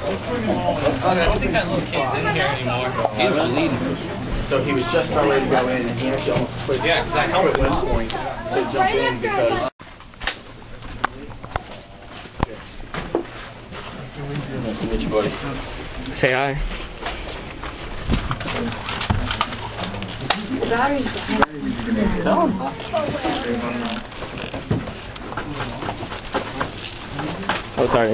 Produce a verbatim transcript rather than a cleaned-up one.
I don't think that little kid's in here anymore. He's bleeding. So he was just about ready to go in, and he actually almost quit. Yeah, because that helmet at one point to jump in because. Nice to meet you, buddy. Say hi. Oh, sorry.